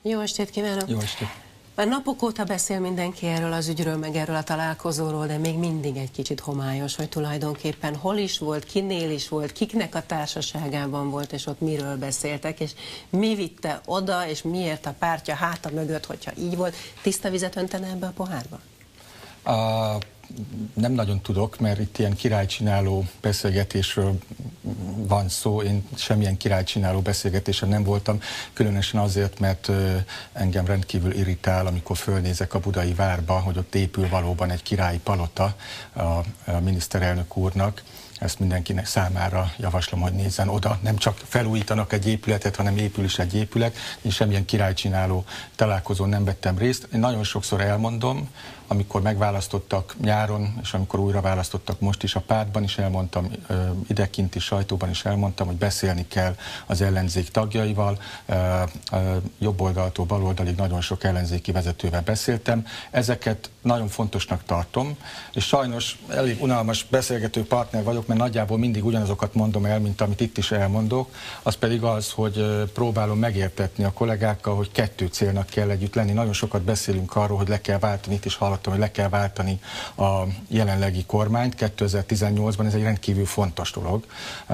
Jó estét kívánok! Jó estét! Már napok óta beszél mindenki erről az ügyről, meg erről a találkozóról, de még mindig egy kicsit homályos, hogy tulajdonképpen hol is volt, kinél is volt, kiknek a társaságában volt, és ott miről beszéltek, és mi vitte oda, és miért a pártja háta mögött, hogyha így volt. Tiszta vizet öntene ebbe a pohárba? Nem nagyon tudok, mert itt ilyen királycsináló beszélgetésről van szó. Én semmilyen királycsináló beszélgetésen nem voltam, különösen azért, mert engem rendkívül irritál, amikor fölnézek a Budai Várba, hogy ott épül valóban egy királyi palota a miniszterelnök úrnak. Ezt mindenkinek számára javaslom, hogy nézzen oda. Nem csak felújítanak egy épületet, hanem épül is egy épület. Én semmilyen királycsináló találkozón nem vettem részt. Én nagyon sokszor elmondom, amikor megválasztottak nyáron, és amikor újra választottak most is a pártban is elmondtam, idekint is, sajtóban is elmondtam, hogy beszélni kell az ellenzék tagjaival. Jobb oldaltól bal oldalig nagyon sok ellenzéki vezetővel beszéltem. Ezeket nagyon fontosnak tartom, és sajnos elég unalmas beszélgető partner vagyok, mert nagyjából mindig ugyanazokat mondom el, mint amit itt is elmondok. Az pedig az, hogy próbálom megértetni a kollégákkal, hogy kettő célnak kell együtt lenni. Nagyon sokat beszélünk arról, hogy le kell váltani, itt is hallottam, hogy le kell váltani a jelenlegi kormányt 2018-ban, ez egy rendkívül fontos dolog.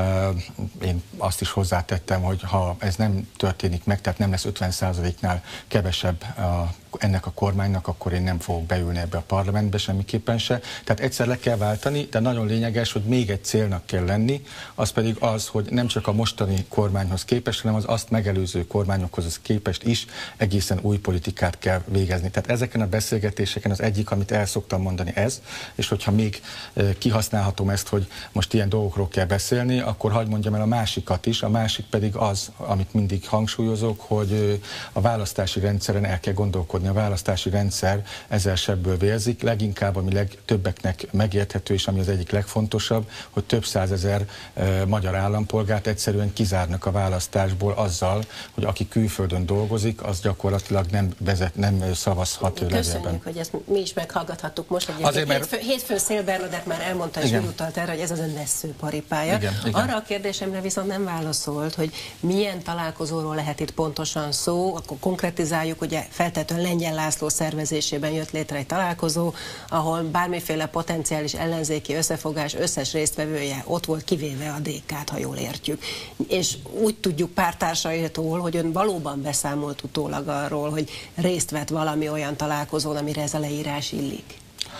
Én azt is hozzátettem, hogy ha ez nem történik meg, tehát nem lesz 50%-nál kevesebb ennek a kormánynak, akkor én nem fogok beülni ebbe a parlamentbe semmiképpen se. Tehát egyszer le kell váltani, de nagyon lényeges, hogy még egy célnak kell lenni, az pedig az, hogy nem csak a mostani kormányhoz képest, hanem az azt megelőző kormányokhoz képest is egészen új politikát kell végezni. Tehát ezeken a beszélgetéseken az egyik, amit el szoktam mondani ez, és hogyha még kihasználhatom ezt, hogy most ilyen dolgokról kell beszélni, akkor hadd mondjam el a másikat is. A másik pedig az, amit mindig hangsúlyozok, hogy a választási rendszeren el kell gondolkodni. A választási rendszer ezzel sebből vérzik, leginkább ami legtöbbeknek megérthető, és ami az egyik legfontosabb, hogy több százezer magyar állampolgárt egyszerűen kizárnak a választásból azzal, hogy aki külföldön dolgozik, az gyakorlatilag nem szavazhat levelben. Köszönjük, hogy ezt mi is meghallgathattuk most. Hétfőn Széll Bernadett már elmondta, és utalt erre, hogy ez az ön vesszőparipája. Arra a kérdésemre viszont nem válaszolt, hogy milyen találkozóról lehet itt pontosan szó, akkor konkretizáljuk, ugye feltétlenül Lengyel László szervezésében jött létre egy találkozó, ahol bármiféle potenciális ellenzéki összefogás összes résztvevője ott volt, kivéve a DK-t, ha jól értjük. És úgy tudjuk pártársaitól, hogy ön valóban beszámolt utólag arról, hogy részt vett valami olyan találkozón, amire ez a leírás illik.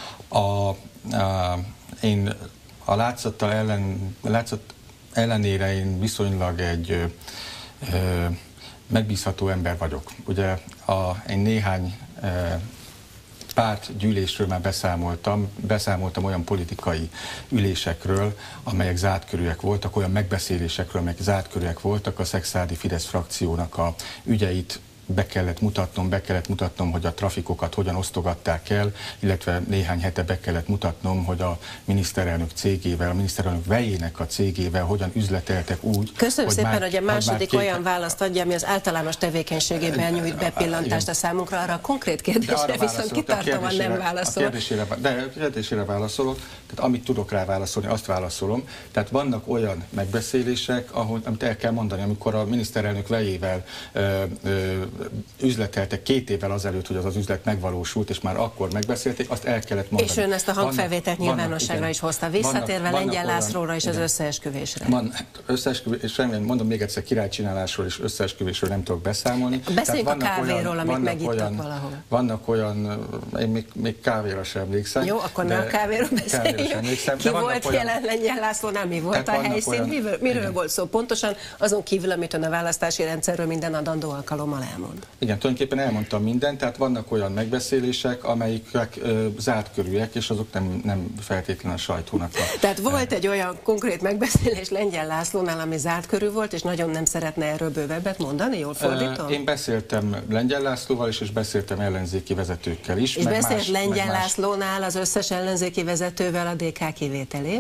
Én a látszat ellenére én viszonylag egy megbízható ember vagyok. Ugye én néhány pártgyűlésről már beszámoltam olyan politikai ülésekről, amelyek zártkörűek voltak, olyan megbeszélésekről, amelyek zártkörűek voltak, a szekszárdi Fidesz frakciónak a ügyeit be kellett mutatnom, hogy a trafikokat hogyan osztogatták el, illetve néhány hete be kellett mutatnom, hogy a miniszterelnök cégével, a miniszterelnök vejének a cégével hogyan üzleteltek úgy. Köszönöm szépen, hogy a második olyan választ adja, ami az általános tevékenységében nyújt bepillantást a számunkra. Arra a konkrét kérdésre viszont kitartóan nem válaszol. A kérdésére válaszolok, tehát amit tudok rá válaszolni, azt válaszolom. Tehát vannak olyan megbeszélések, amit el kell mondani, amikor a miniszterelnök vejével üzleteltek 2 évvel azelőtt, hogy az az üzlet megvalósult, és már akkor megbeszélték, azt el kellett mondani. És ön ezt a hangfelvételt nyilvánosságra is hozta. Visszatérve Lengyel Lászlóra és az összeesküvésre. Mondom még egyszer, királycsinálásról és összeesküvésről nem tudok beszámolni. Beszéljünk a kávéról, amit megittak valahol. Vannak olyan, én még kávéra sem emlékszem. Jó, akkor nem a kávéról beszéljünk. Ki volt jelen Lengyel Lászlónál, mi volt a helyszín, miről volt szó pontosan, azon kívül, amit ön a választási rendszerről minden adandó alkalommal elmond. Igen, tulajdonképpen elmondtam mindent, tehát vannak olyan megbeszélések, amelyek zárt körűek, és azok nem feltétlenül a sajtónak. Tehát volt egy olyan konkrét megbeszélés Lengyel Lászlónál, ami zárt körű volt, és nagyon nem szeretne erről bővebbet mondani, jól fordítom? Én beszéltem Lengyel Lászlóval is, és beszéltem ellenzéki vezetőkkel is. És beszélt Lengyel Lászlónál az összes ellenzéki vezetővel a DK kivételével?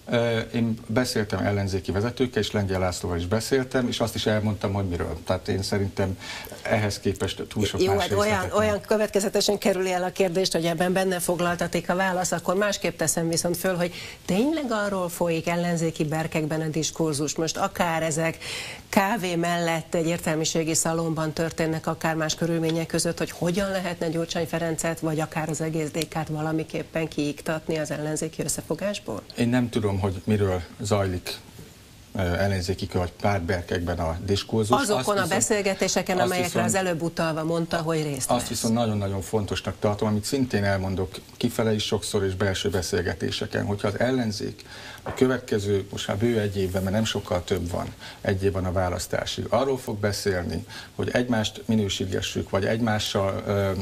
Én beszéltem ellenzéki vezetőkkel, és Lengyel Lászlóval is beszéltem, és azt is elmondtam, hogy miről. Tehát én szerintem ehhez képest túl sok más olyan következetesen kerüli el a kérdést, hogy ebben benne foglaltatik a válasz, akkor másképp teszem viszont föl, hogy tényleg arról folyik ellenzéki berkekben a diskurzus, most akár ezek kávé mellett egy értelmiségi szalonban történnek, akár más körülmények között, hogy hogyan lehetne Gyurcsány Ferencet, vagy akár az egész DK-t valamiképpen kiiktatni az ellenzéki összefogásból? Én nem tudom, hogy miről zajlik ellenzéki vagy pártberkekben a diskurzus. Azokon a beszélgetéseken, amelyekre az előbb utalva mondta, hogy részt vesz. Azt viszont nagyon-nagyon fontosnak tartom, amit szintén elmondok kifele is sokszor, és belső beszélgetéseken, hogyha az ellenzék a következő, most már bő egy évben, mert nem sokkal több van, egy év van a választásig, arról fog beszélni, hogy egymást minősítgessük, vagy egymással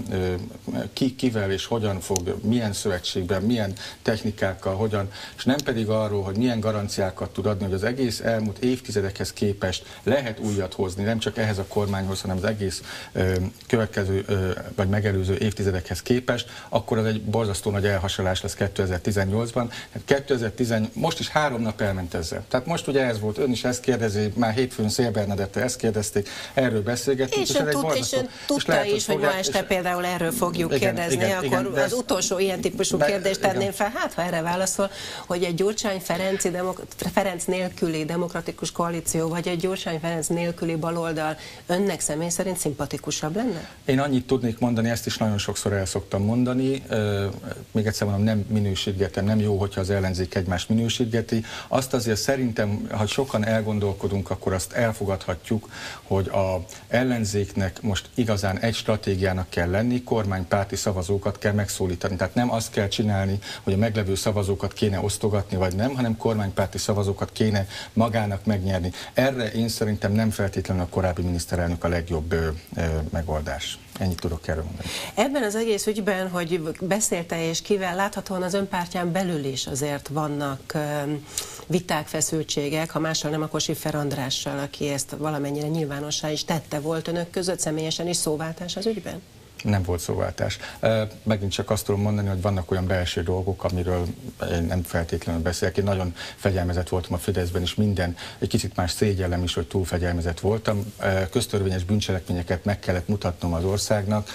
kivel és hogyan fog, milyen szövetségben, milyen technikákkal, hogyan, és nem pedig arról, hogy milyen garanciákat tud adni, hogy az egész elmúlt évtizedekhez képest lehet újat hozni, nem csak ehhez a kormányhoz, hanem az egész következő vagy megelőző évtizedekhez képest, akkor az egy borzasztó nagy elhasalás lesz 2018-ban. Most is 3 nap elment ezzel. Tehát most ugye ez volt, ön is ezt kérdezi, már hétfőn Szél Bernadettel ezt kérdezték, erről beszélgettünk. És ön tudta is, hogy ma este például erről fogjuk kérdezni, akkor az utolsó ilyen típusú kérdést tenném fel, hát ha erre válaszol, hogy egy Gyurcsány Ferenc nélküli demokratikus koalíció, vagy egy Gyurcsány Ferenc nélküli baloldal önnek személy szerint szimpatikusabb lenne? Én annyit tudnék mondani, ezt is nagyon sokszor el szoktam mondani, még egyszer mondom, nem minősítgetem, nem jó, hogyha az ellenzék egymást minősítgeti. Azt azért szerintem, ha sokan elgondolkodunk, akkor azt elfogadhatjuk, hogy az ellenzéknek most igazán egy stratégiának kell lenni, kormánypárti szavazókat kell megszólítani. Tehát nem azt kell csinálni, hogy a meglevő szavazókat kéne osztogatni, vagy nem, hanem kormánypárti szavazókat kéne magának megnyerni. Erre én szerintem nem feltétlenül a korábbi miniszterelnök a legjobb megoldás. Ennyit tudok erről mondani. Ebben az egész ügyben, hogy beszélte és kivel, láthatóan az ön pártján belül is azért vannak viták, feszültségek, ha mással nem, akkor Schiffer Andrással, aki ezt valamennyire nyilvánossá is tette. Volt önök között személyesen is szóváltás az ügyben? Nem volt szóváltás. Megint csak azt tudom mondani, hogy vannak olyan belső dolgok, amiről én nem feltétlenül beszélek. Én nagyon fegyelmezett voltam a Fideszben, és minden, egy kicsit más szégyellem is, hogy túl fegyelmezett voltam. Köztörvényes bűncselekményeket meg kellett mutatnom az országnak.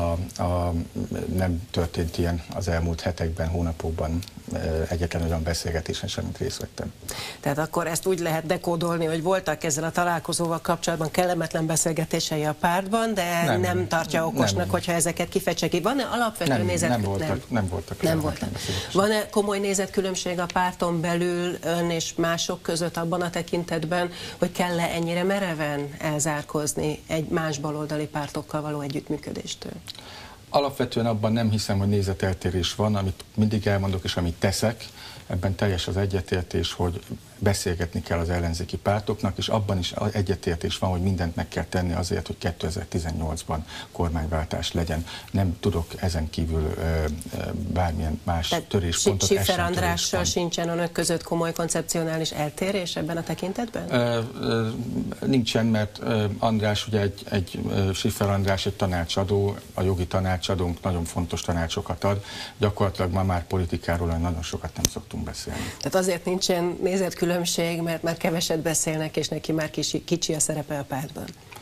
Nem történt ilyen az elmúlt hetekben, hónapokban egyetlen olyan beszélgetésen sem, amit részt vettem. Tehát akkor ezt úgy lehet dekódolni, hogy voltak ezzel a találkozóval kapcsolatban kellemetlen beszélgetései a pártban, de nem tartja okosnak, hogyha ezeket kifejtse ki. Van-e alapvető nem voltak. Van-e komoly nézetkülönbség a párton belül ön és mások között abban a tekintetben, hogy kell-e ennyire mereven elzárkózni egy más baloldali pártokkal való együttműködéstől? Alapvetően abban nem hiszem, hogy nézeteltérés van, amit mindig elmondok és amit teszek, ebben teljes az egyetértés, hogy beszélgetni kell az ellenzéki pártoknak, és abban is egyetértés van, hogy mindent meg kell tenni azért, hogy 2018-ban kormányváltás legyen. Nem tudok ezen kívül bármilyen más töréspontot. Schiffer Andrással sincsen önök között komoly koncepcionális eltérés ebben a tekintetben? Nincsen, mert András ugye Schiffer András egy tanácsadó, a jogi tanácsadónk nagyon fontos tanácsokat ad. Gyakorlatilag ma már politikáról nagyon sokat nem szoktunk beszélni. Tehát azért nincsen nézetkülönbség, mert már keveset beszélnek, és neki már kicsi a szerepe a pártban?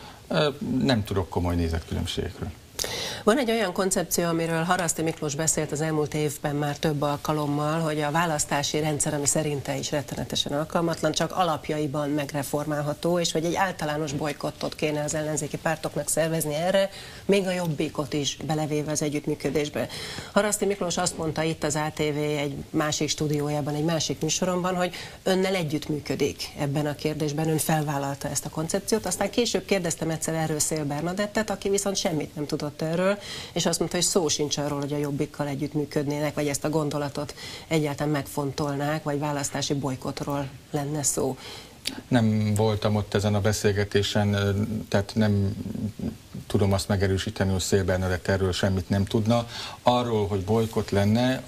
Nem tudok komoly nézetkülönbségekről. Van egy olyan koncepció, amiről Haraszti Miklós beszélt az elmúlt évben már több alkalommal, hogy a választási rendszer, ami szerinte is rettenetesen alkalmatlan, csak alapjaiban megreformálható, és hogy egy általános bolykottot kéne az ellenzéki pártoknak szervezni erre, még a Jobbikot is belevéve az együttműködésbe. Haraszti Miklós azt mondta itt az ATV egy másik stúdiójában, egy másik műsoromban, hogy önnel együttműködik ebben a kérdésben, ön felvállalta ezt a koncepciót, aztán később kérdeztem egyszer erről Szél Bernadettet, aki viszont semmit nem tudott erről, és azt mondta, hogy szó sincs arról, hogy a Jobbikkal együttműködnének, vagy ezt a gondolatot egyáltalán megfontolnák, vagy választási bolykottról lenne szó. Nem voltam ott ezen a beszélgetésen, tehát nem tudom azt megerősíteni, hogy Szél Bernadett erről semmit nem tudna. Arról, hogy bolykott lenne,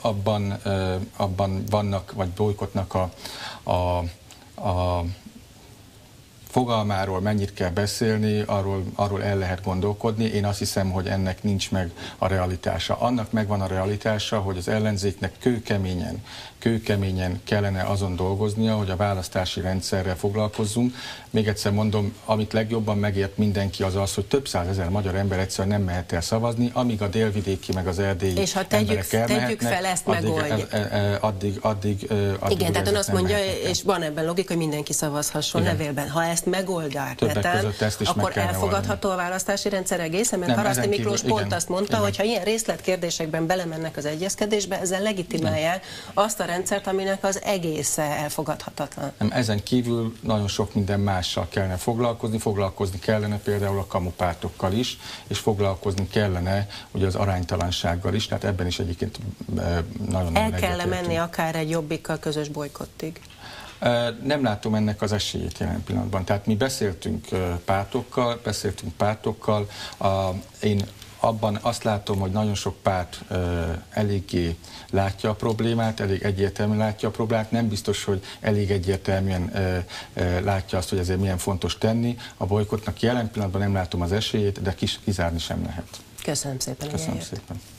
abban vannak, vagy bolykottnak a fogalmáról mennyit kell beszélni, arról el lehet gondolkodni. Én azt hiszem, hogy ennek nincs meg a realitása. Annak megvan a realitása, hogy az ellenzéknek kőkeményen kellene azon dolgoznia, hogy a választási rendszerrel foglalkozzunk. Még egyszer mondom, amit legjobban megért mindenki az, hogy több százezer magyar ember egyszerűen nem mehet el szavazni, amíg a délvidéki meg az erdélyi és ha tegyük fel, ezt megoldjuk. Addig igen, tehát ön azt mondja, és van ebben logika, hogy mindenki szavazhasson levélben. Ha ezt megoldják, akkor elfogadható a választási rendszer egészen, mert Haraszti Miklós pont azt mondta, hogy ha ilyen részletkérdésekben belemennek az egyezkedésbe, ezzel legitimálják azt a rendszert, aminek az egésze elfogadhatatlan. Ezen kívül nagyon sok minden mással kellene foglalkozni kellene például a kamupártokkal is, és foglalkozni kellene ugye az aránytalansággal is, tehát ebben is egyébként nagyon el kell menni akár egy Jobbikkal közös bolykottig? Nem látom ennek az esélyét jelen pillanatban. Tehát mi beszéltünk pártokkal, én abban azt látom, hogy nagyon sok párt eléggé látja a problémát, elég egyértelműen látja a problémát, nem biztos, hogy elég egyértelműen látja azt, hogy ezért milyen fontos tenni. A bolykottnak jelen pillanatban nem látom az esélyét, de kizárni sem lehet. Köszönöm szépen. Köszönöm szépen.